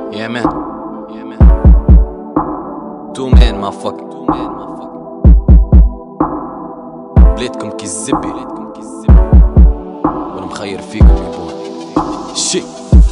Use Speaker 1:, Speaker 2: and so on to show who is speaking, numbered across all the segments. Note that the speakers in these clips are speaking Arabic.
Speaker 1: Yeah man. Yeah man. Two man motherfucker. بلادكم كي الزبي وانا مخير فيكم يبون شي.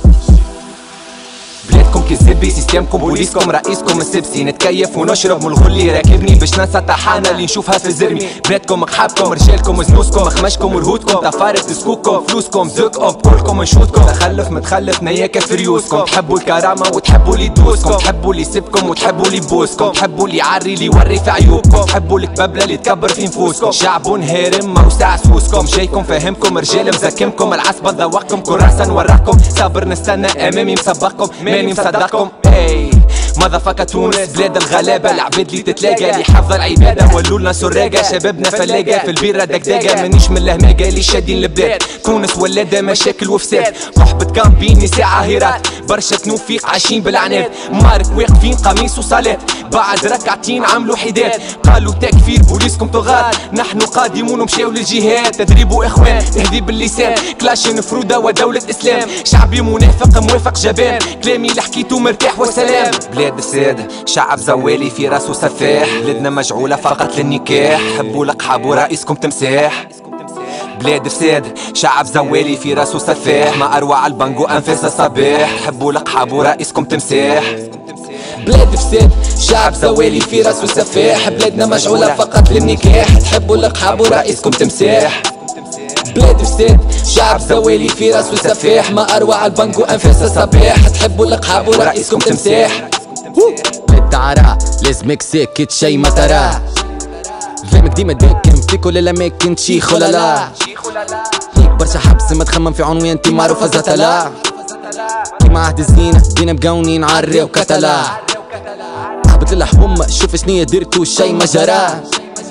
Speaker 1: بلادكم كي الزبي، سيستمكم بوليسكم رئيسكم السبسي. نتكيف ونشرب من الغل اللي راكبني باش ننسى طحانة اللي نشوفها في الزرمي. بلادكم قحابكم رجالكم زنوسكم خمشكم ورهودكم تفارت سكوككم فلوسكم زقكم كلكم نشوتكم. تخلف متخلف نياكة في ريوسكم. تحبوا الكرامة وتحبوا اللي يدوسكم، تحبوا اللي يسبكم وتحبوا اللي يبوسكم، تحبوا اللي يعري اللي يوري في عيوبكم، تحبوا الكبابلة اللي تكبر في نفوسكم. شعب هارم موسع سوسكم، شيكم فاهمكم رجال مزكمكم. العصبة ذوقكم كراسة نورقكم، صابر نستنى امامي مسبقكم ماني مصدقكم. اي مذافكا تونس بلاد الغلابة، العباد اللي تتلاقى اللي حافظة العبادة. ولولنا سراقة شبابنا فلاقة في البيرة دقداقة. مانيش من الهماقة اللي شادين البلاد. تونس ولادة مشاكل وفساد، صحبة كامبين نساء عاهرات، برشا تنوفيق عايشين بالعناد. مارك واقفين قميص وصلاة، بعد ركعتين عملوا حداد. قالوا تكفير بوليسكم طغاة، نحن قادمون ومشاو للجهاد. تدريب اخوان تهذيب اللسان، كلاش نفرودة ودولة اسلام. شعبي منافق موافق جبان، كلامي اللي حكيتو مرتاح والسلام. بلاد السادة شعب زوالي في راسو سفاح، بلادنا مجعولة فقط للنكاح. حبوا القحاب ورئيسكم تمساح. بلاد فساد شعب زوالي في راسو سفاح، ما اروع البنجو انفاس الصباح. حبوا القحاب ورئيسكم تمساح. بلاد فساد شعب زوالي في راسو سفاح، بلادنا مجعولة فقط للنكاح. تحبوا القحاب ورئيسكم تمساح. بلاد فساد شعب زوالي في راسو سفاح، ما اروع البنجو انفاس الصباح. تحبوا القحاب ورئيسكم تمساح.
Speaker 2: بلاد دعرة لازمك ساكت شي ما تراه، فهمك ديما داكن في كل الاماكن تشيخ ولا لا. فيك برشا حبس ما تخمم في عنوان انتي معروفة زتلا. كيما عهد الزينة دينا مقاونين عالري وكتلا. هبط الحبوم شوف شنيا درتو شي ما جراه.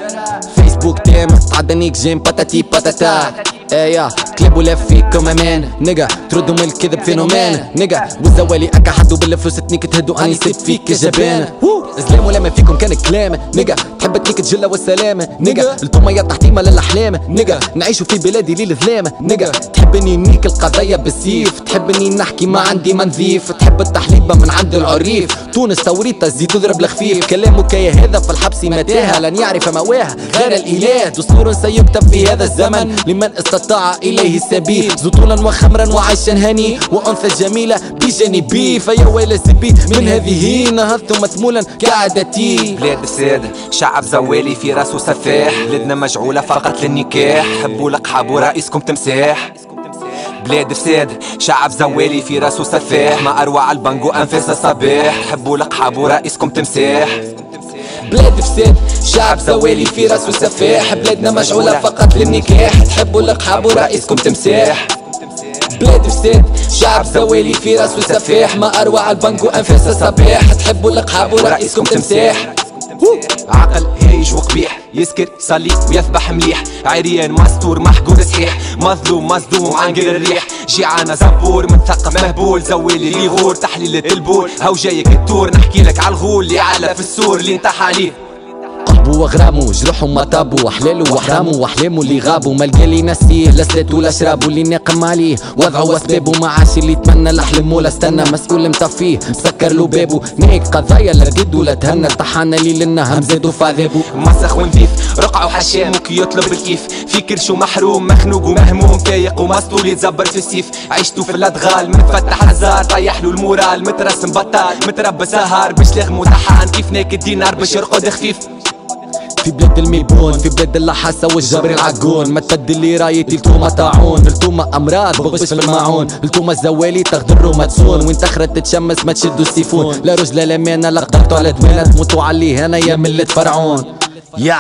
Speaker 2: فيسبوك تام تعدنيك جيم باتاتي باتاتا. ايا كلاب ولا فيكم امان نقا، تردوا من الكذب فينومان نقا. والزوالي اكا حدو بالفلوس تنيك تهدوا اني سيب فيك جبان. اسلام ولا ما فيكم كان كلام نقا، تحب تليك تجلة والسلامة نقا. التوما يا تحتيمة للأحلام نقا، نعيشوا في بلادي للظلام نقا. تحب اني نيك القضية بالسيف، تحب اني نحكي ما عندي ما نظيف، تحب التحليبة من عند العريف. تونس ثوريتها زيد تضرب الخفيف، كلامك يا هذا في الحبس متاهة لن يعرف مواها غير الإله. دستور سيكتب في هذا الزمن لمن استطاع إليه السبيل. زطولا وخمرا وعيشا هني وأنثى جميلة بجانبي. فيا ويل سبي من هذه نهضت مثمولا كعادتي.
Speaker 1: بلاد السادة شعب زوالي في راسو سفاح، بلادنا مجعولة فقط للنكاح. حبوا القحاب ورئيسكم تمساح. بلاد فساد شعب زوالي في راسو سفاح، ما اروع البنجو انفاس الصباح. حبوا القحاب ورئيسكم تمساح.
Speaker 2: بلاد فساد شعب زوالي في راسو سفاح، بلادنا مجعولة فقط للنكاح. تحبوا القحاب ورئيسكم تمساح. بلاد فساد شعب زوالي في راسو سفاح، ما اروع البنجو انفاس الصباح. تحبوا القحاب ورئيسكم تمساح.
Speaker 1: عقل هايج وقبيح، يسكر صلي ويذبح مليح. عريان مستور محقور صحيح، مظلوم مصدوم عنقل الريح. جيعانة زبور مثقف مهبول، زوالي اللي يغور تحليلة البول. هاو جايك التور نحكي لك عالغول اللي على في السور اللي انتحى عليه.
Speaker 2: قلبه وغرامه جروحه ما طابو، وحلاله وحرامه واحلامه اللي غابوا. ملقالي نسيه لا سلات ولا شرابه اللي ناقم عليه وضعه واسبابه. ما عاش اللي يتمنى الاحلام ولا استنى مسؤول مطفيه مسكر له بابه. نايك قضايا لا قد ولا تهنى، طحانا ليل النهار زادوا في عذابه.
Speaker 1: مسخ ونظيف رقع وحشام وكي يطلب الكيف، في كرش ومحروم مخنوق ومهموم فايق ومسطول يتزبر في السيف. عيشتو في الادغال متفتح هزار، طيح له المورال مترسم بطال متربى سهر باش لاغمو طحان. كيف ناكد دينار باش يرقد خفيف.
Speaker 2: في بلاد الميبون في بلاد اللحاسة والجبر العقون، ما تبدل لي رايتي التوما طاعون. التوما امراض بغش في الماعون، التوما الزوالي تغدر وما تصون. وين تخرت تتشمس ما تشدوا السيفون، لا رجل لا مانة لا قدرتوا على دمانة. تموتوا علي هنا يا ملة فرعون. يا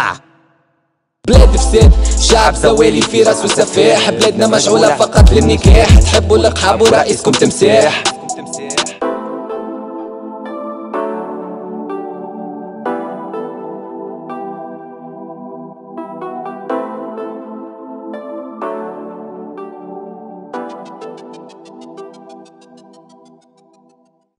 Speaker 1: بلاد فساد شعب زوالي في راسو سفاح، بلادنا مجعولة فقط للنكاح. تحبوا القحاب ورئيسكم تمساح.